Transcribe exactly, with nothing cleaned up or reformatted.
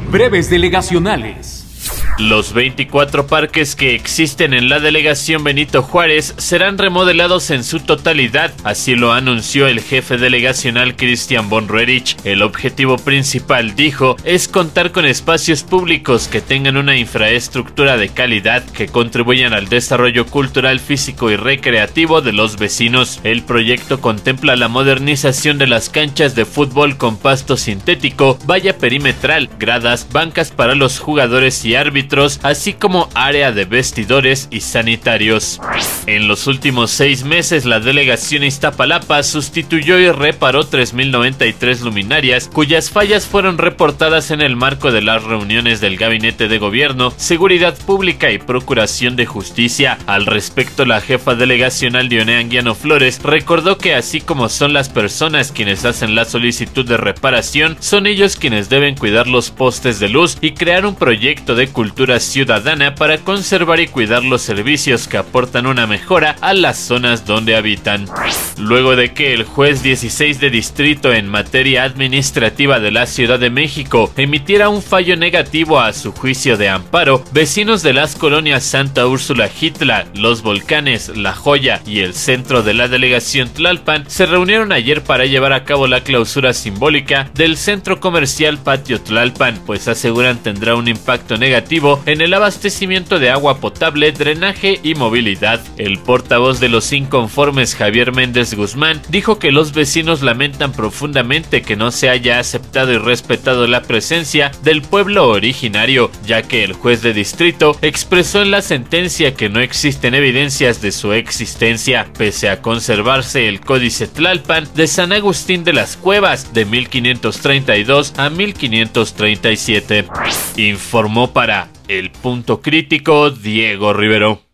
Breves delegacionales. Los veinticuatro parques que existen en la delegación Benito Juárez serán remodelados en su totalidad, así lo anunció el jefe delegacional Cristian von Roerich. El objetivo principal, dijo, es contar con espacios públicos que tengan una infraestructura de calidad que contribuyan al desarrollo cultural, físico y recreativo de los vecinos. El proyecto contempla la modernización de las canchas de fútbol con pasto sintético, valla perimetral, gradas, bancas para los jugadores y árbitros, así como área de vestidores y sanitarios. En los últimos seis meses, la delegación Iztapalapa sustituyó y reparó tres mil noventa y tres luminarias, cuyas fallas fueron reportadas en el marco de las reuniones del Gabinete de Gobierno, Seguridad Pública y Procuración de Justicia. Al respecto, la jefa delegacional Dionea Anguiano Flores recordó que así como son las personas quienes hacen la solicitud de reparación, son ellos quienes deben cuidar los postes de luz y crear un proyecto de cultura ciudadana para conservar y cuidar los servicios que aportan una mejora a las zonas donde habitan. Luego de que el juez dieciséis de distrito en materia administrativa de la Ciudad de México emitiera un fallo negativo a su juicio de amparo, vecinos de las colonias Santa Úrsula Jitla, Los Volcanes, La Joya y el centro de la delegación Tlalpan se reunieron ayer para llevar a cabo la clausura simbólica del centro comercial Patio Tlalpan, pues aseguran tendrá un impacto negativo en el abastecimiento de agua potable, drenaje y movilidad. El portavoz de los inconformes, Javier Méndez Guzmán, dijo que los vecinos lamentan profundamente que no se haya aceptado y respetado la presencia del pueblo originario, ya que el juez de distrito expresó en la sentencia que no existen evidencias de su existencia, pese a conservarse el Códice Tlalpan de San Agustín de las Cuevas de mil quinientos treinta y dos a mil quinientos treinta y siete. Informó para El Punto Crítico Diego Rivero.